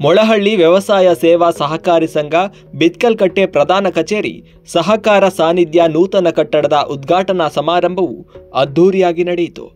ಮೊಳಹಳ್ಳಿ ವ್ಯವಸಾಯ ಸೇವಾ ಸಹಕಾರಿ ಸಂಘ ಬಿತ್ಕಲ್ಕಟ್ಟೆ ಪ್ರಧಾನ ಕಚೇರಿ ಸಹಕಾರ ಸಾನ್ನಿಧ್ಯ ನೂತನ ಕಟ್ಟಡದ ಉದ್ಘಾಟನಾ ಸಮಾರಂಭವು ಅದ್ದೂರಿಯಾಗಿ ನಡೆಯಿತು.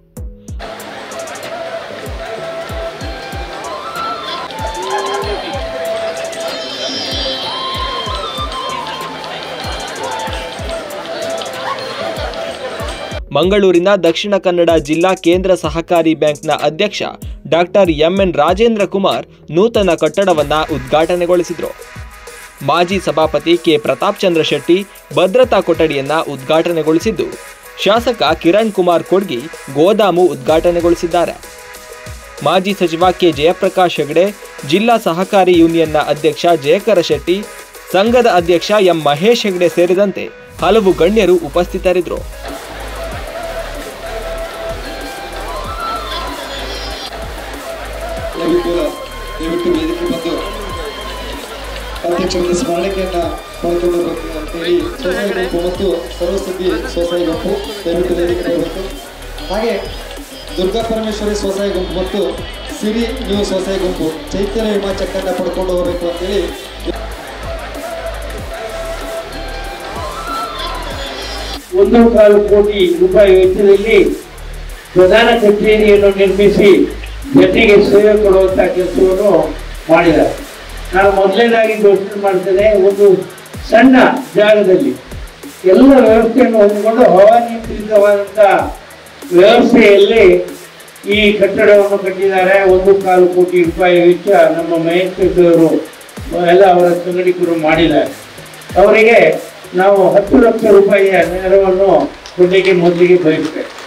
ಮಂಗಳೂರಿನ ದಕ್ಷಿಣ ಕನ್ನಡ ಜಿಲ್ಲಾ ಕೇಂದ್ರ ಸಹಕಾರಿ ಬ್ಯಾಂಕ್ನ ಅಧ್ಯಕ್ಷ ಡಾಕ್ಟರ್ ಎಂಎನ್ ರಾಜೇಂದ್ರ ಕುಮಾರ್ ನೂತನ ಕಟ್ಟಡವನ್ನು ಉದ್ಘಾಟನೆಗೊಳಿಸಿದರು. ಮಾಜಿ ಸಭಾಪತಿ ಕೆ ಪ್ರತಾಪ್ ಚಂದ್ರ ಶೆಟ್ಟಿ ಭದ್ರತಾ ಕೊಠಡಿಯನ್ನು ಉದ್ಘಾಟನೆಗೊಳಿಸಿದ್ದು, ಶಾಸಕ ಕಿರಣ್ ಕುಮಾರ್ ಕೊಡ್ಗಿ ಗೋದಾಮು ಉದ್ಘಾಟನೆಗೊಳಿಸಿದ್ದಾರೆ. ಮಾಜಿ ಸಚಿವ ಕೆ ಜಯಪ್ರಕಾಶ್ ಹೆಗಡೆ, ಜಿಲ್ಲಾ ಸಹಕಾರಿ ಯೂನಿಯನ್ನ ಅಧ್ಯಕ್ಷ ಜಯಕರ ಶೆಟ್ಟಿ, ಸಂಘದ ಅಧ್ಯಕ್ಷ ಎಂ ಮಹೇಶ್ ಹೆಗಡೆ ಸೇರಿದಂತೆ ಹಲವು ಗಣ್ಯರು ಉಪಸ್ಥಿತರಿದ್ದರು. ದಯವಿಟ್ಟು ವೇದಿಕೆ ಬಂದು ಅಧ್ಯಕ್ಷರ ಸ್ಮರಣೆಯನ್ನು ಮಾಡಿಕೊಳ್ಳಬೇಕು ಅಂತೇಳಿ ಸ್ವಸಹಾಯ ಗುಂಪು ಮತ್ತು ಸರ್ವಸಿದ್ಧಿ ಸ್ವಸಹಾಯ ಗುಂಪು ದಯವಿಟ್ಟು ವೇದಿಕೆ ಬರಬೇಕು. ಹಾಗೆ ದುರ್ಗಾ ಪರಮೇಶ್ವರಿ ಸ್ವಸಹಾಯ ಗುಂಪು ಮತ್ತು ಸಿರಿ ನ್ಯೂ ಸ್ವಸಹಾಯ ಗುಂಪು ಚೈತನ್ಯ ವಿಮಾ ಚೆಕ್ಕನ್ನು ಪಡ್ಕೊಂಡು ಹೋಗಬೇಕು ಅಂತೇಳಿ ₹1.25 ಕೋಟಿ ವೆಚ್ಚದಲ್ಲಿ ಪ್ರಧಾನ ಕಚೇರಿಯನ್ನು ನಿರ್ಮಿಸಿ ಜನರಿಗೆ ಸೇವೆ ಕೊಡುವಂಥ ಕೆಲಸವನ್ನು ಮಾಡಿದ್ದಾರೆ. ನಾನು ಮೊದಲನೇದಾಗಿ ಘೋಷಣೆ ಮಾಡ್ತೇನೆ, ಒಂದು ಸಣ್ಣ ಜಾಗದಲ್ಲಿ ಎಲ್ಲ ವ್ಯವಸ್ಥೆಯನ್ನು ಹೊಂದಿಕೊಂಡು ಹವಾನಿಯಂತ್ರಿತವಾದಂಥ ವ್ಯವಸ್ಥೆಯಲ್ಲಿ ಈ ಕಟ್ಟಡವನ್ನು ಕಟ್ಟಿದ್ದಾರೆ. ₹1.25 ಕೋಟಿ ವೆಚ್ಚ ನಮ್ಮ ಮಹೇಶ್ವರವರು ಎಲ್ಲ ಅವರ ಸಂಘಟಕರು ಮಾಡಿದ್ದಾರೆ. ಅವರಿಗೆ ನಾವು ₹10 ಲಕ್ಷ ನೆರವನ್ನು ಕೊಡಲಿಕ್ಕೆ ಮೊದಲಿಗೆ ಬಯಸ್ತೇವೆ.